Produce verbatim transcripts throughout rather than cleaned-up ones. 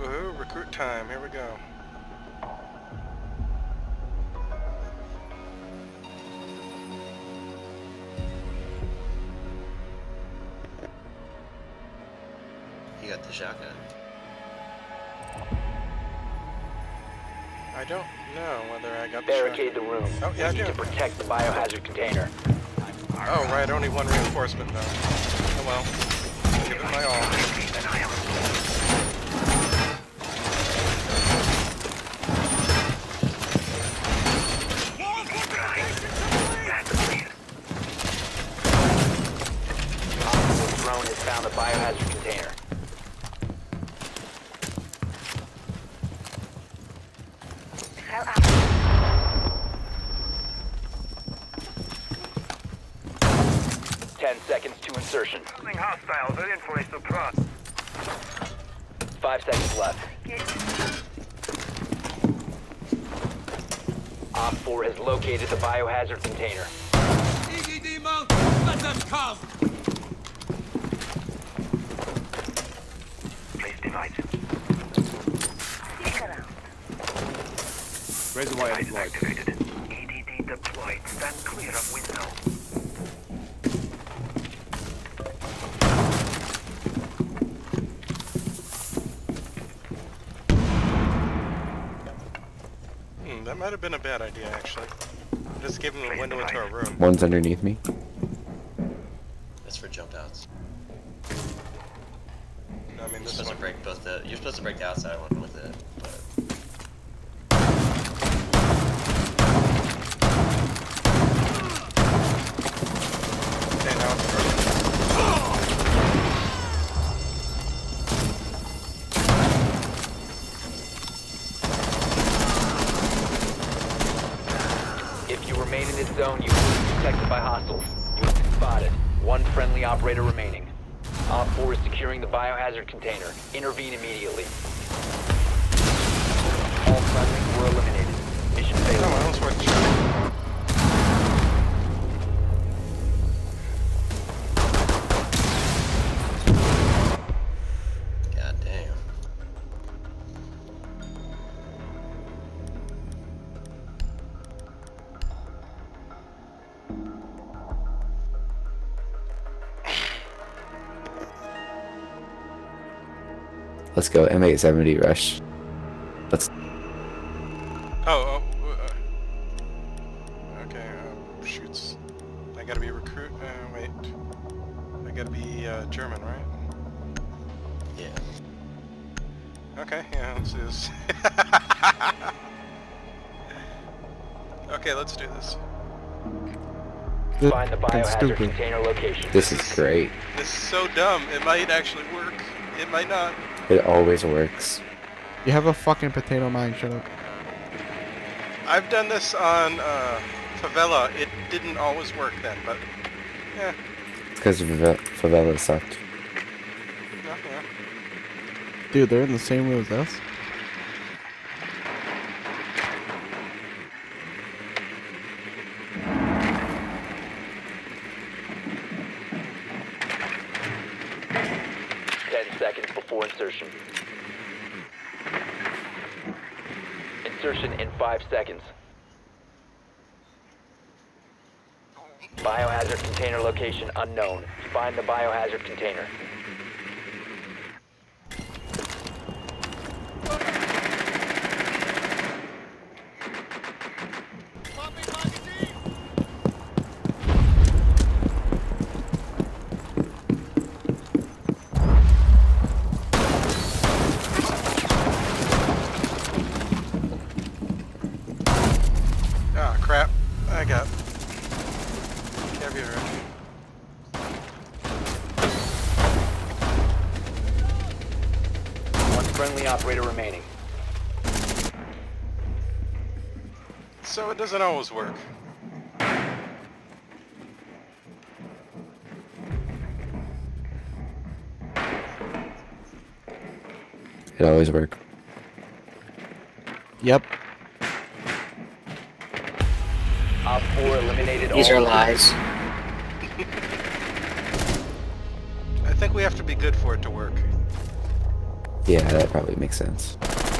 Woohoo, recruit time, here we go. You got the shotgun. I don't know whether I got the Barricade the room. Oh, yeah, I we need do. to protect the biohazard container. Oh, right, only one reinforcement though. Oh well. Give it my all. Optical drone has found the biohazard container. Ten seconds to insertion. Hostiles are in for a surprise. Five seconds left. Op four has located the biohazard container. E D D mount, let them come! Place device. Razor wire Device deployed. activated. E D D deployed. Stand clear of window. Hmm, that might have been a bad idea actually. Just give him a window into our room. One's underneath me. That's for jump outs. No, I mean You're this supposed one. to break both the. You're supposed to break the outside one with it, but Okay, now it's broken. If you remain in this zone, you will be detected by hostiles. You have been spotted. One friendly operator remaining. Op four is securing the biohazard container. Intervene immediately. All friendlies were eliminated. Mission No, failed. I was worth the shot. god damn. Let's go. M eight seventy rush. Let's. Oh, oh, uh, okay, uh, shoots. I gotta be a recruit, uh, wait. I gotta be, uh, German, right? Yeah. Okay, yeah, let's do this. Okay, let's do this. Find the biohazard stupid. container location. This is great. This is so dumb, it might actually work. It might not. It always works. You have a fucking potato mine, shut up. I've done this on, uh, Favela. It didn't always work then, but, yeah, It's because Favela sucked. no, yeah. Dude, they're in the same room as us. Ten seconds before insertion. Insertion in five seconds. Biohazard container location unknown. Find the biohazard container. Ah, crap. I got caviar. One friendly operator remaining. So it doesn't always work. It always works. Yep. Op four eliminated These all are lies. I think we have to be good for it to work. Yeah, that probably makes sense.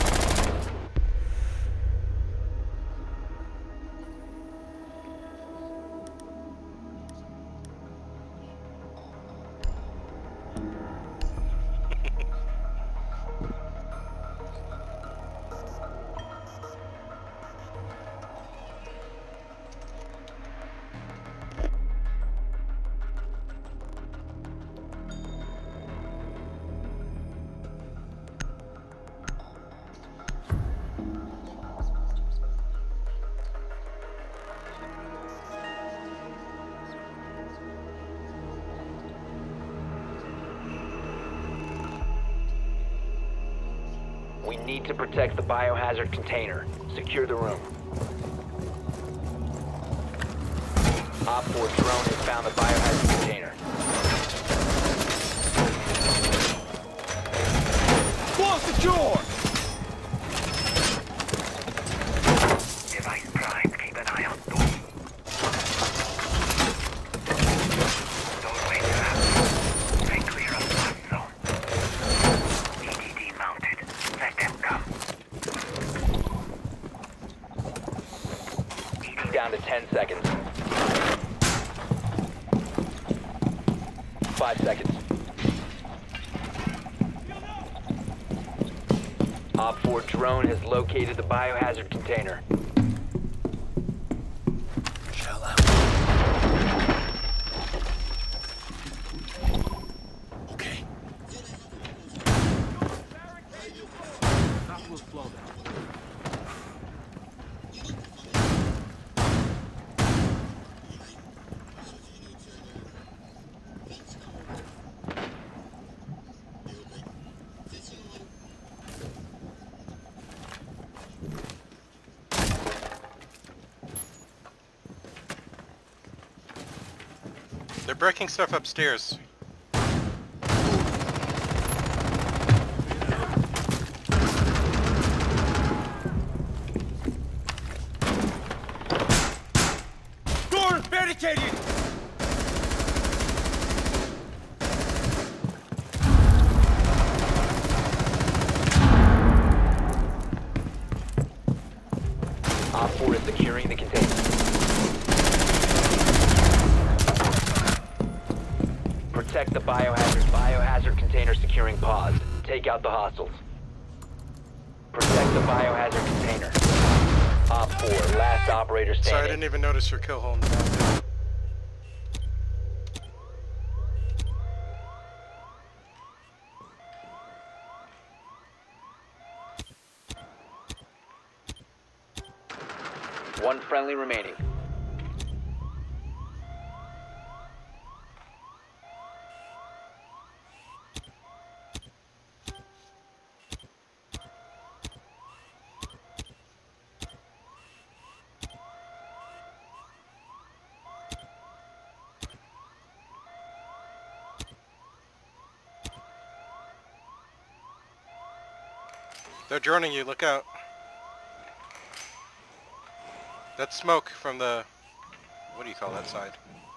We need to protect the biohazard container. Secure the room. Op four drone has found the biohazard container. Wall secure! Device primed. Keep an eye on door. Doorway trapped. Stay clear of blast zone. E D D mounted. Let them come. Down to ten seconds. Five seconds. Op four drone has located the biohazard container. Shell out. Okay. That will blow them. They're breaking stuff upstairs. Door barricaded! Op four is securing the container. Protect the biohazard. Biohazard container securing paused. Take out the hostiles. Protect the biohazard container. Op four, last operator standing. Sorry, I didn't even notice your kill hole. One friendly remaining. They're droning you, look out. That's smoke from the... what do you call that side?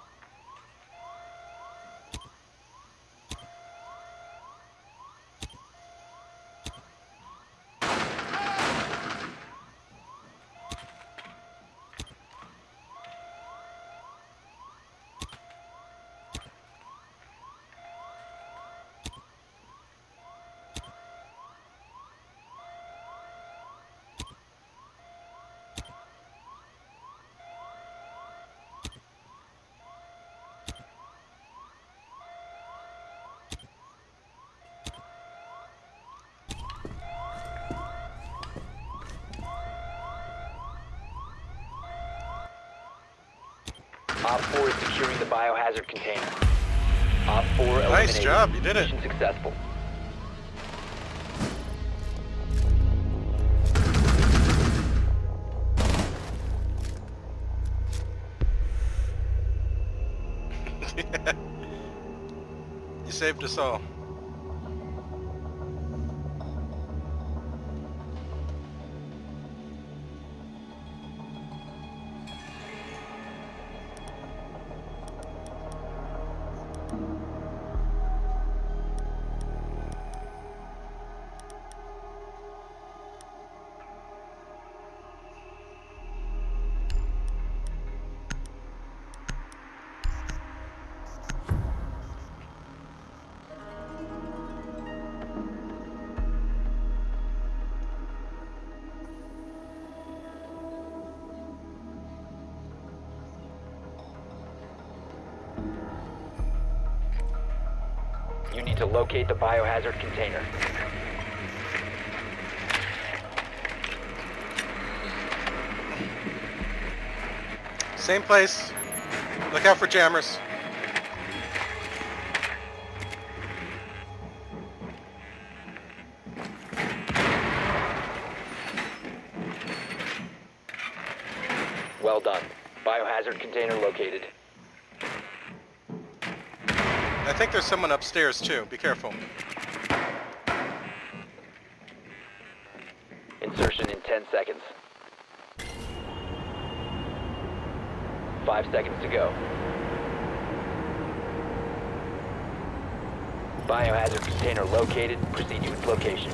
Op four is securing the biohazard container. Op four eliminated. Nice job, you did it. Mission successful. You saved us all. to locate the biohazard container. Same place. Look out for jammers. Well done. Biohazard container located. I think there's someone upstairs too. Be careful. Insertion in ten seconds. Five seconds to go. Biohazard container located. Proceed to its location.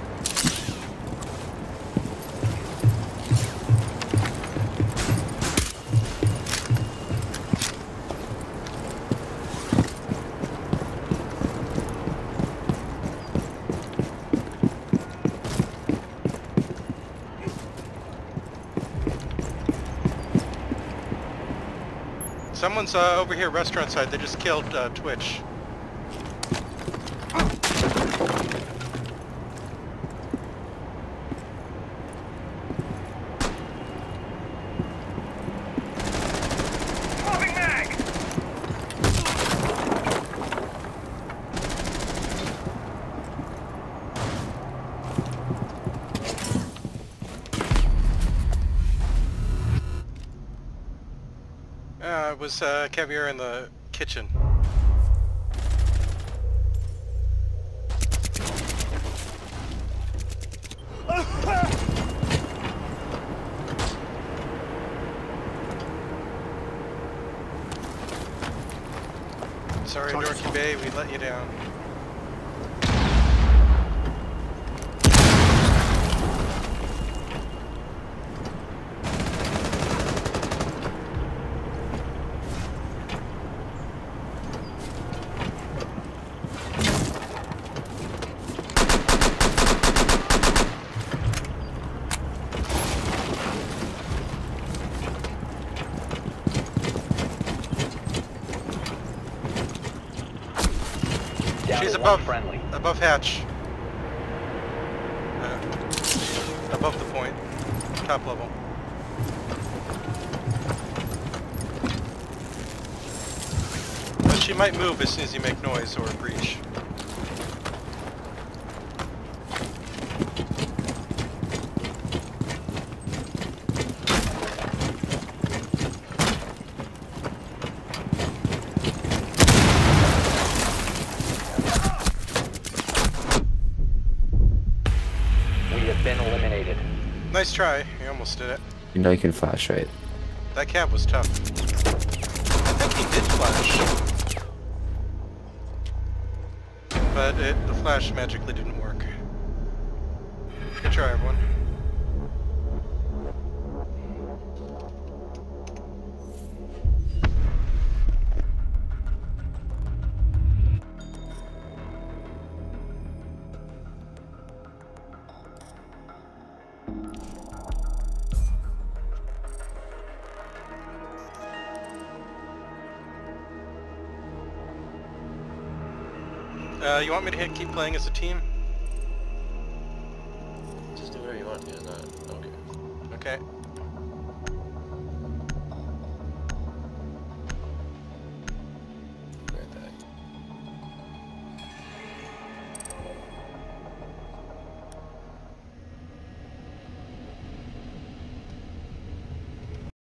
Someone's uh, over here, restaurant side. They just killed uh, Twitch. Moving mag! Uh, it was uh, Caviar in the kitchen. Sorry, Dorky Bay, we let you down. Down She's to above, one friendly. above hatch. Uh, above the point. Top level. But she might move as soon as you make noise or breach. Been eliminated. Nice try. You almost did it. You know you can flash, right? That cab was tough. I think he did flash. But it, the flash magically didn't work. Good try, everyone. Uh, you want me to hit keep playing as a team? Just do whatever you want, yeah, not, okay. Okay.